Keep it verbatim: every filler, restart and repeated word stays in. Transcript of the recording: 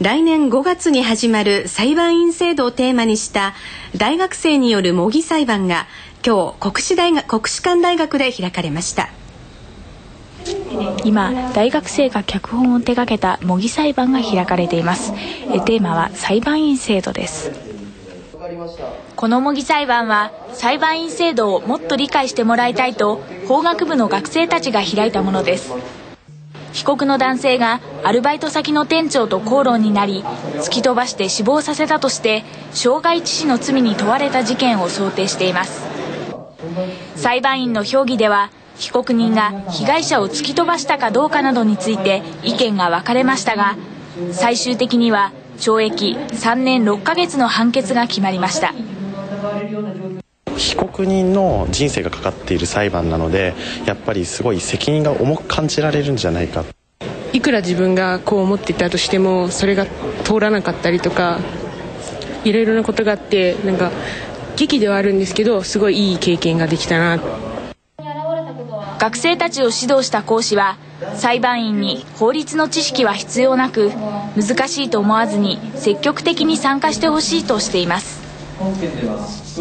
来年ごがつに始まる裁判員制度をテーマにした大学生による模擬裁判が今日国士大学、国士舘大学で開かれました。 今、大学生が脚本を手掛けた模擬裁判が開かれています。えテーマは裁判員制度です。この模擬裁判は裁判員制度をもっと理解してもらいたいと法学部の学生たちが開いたものです。被告の男性がアルバイト先の店長と口論になり突き飛ばして死亡させたとして傷害致死の罪に問われた事件を想定しています。裁判員の評議では被告人が被害者を突き飛ばしたかどうかなどについて意見が分かれましたが、最終的には懲役さんねんろっかげつの判決が決まりました。 被告人の人生がかかっている裁判なので、やっぱりすごい責任が重く感じられるんじゃないか。 いくら自分がこう思っていたとしてもそれが通らなかったりとかいろいろなことがあって、なんか劇ではあるんですけどすごいいい経験ができたな。 学生たちを指導した講師は裁判員に法律の知識は必要なく難しいと思わずに積極的に参加してほしいとしています。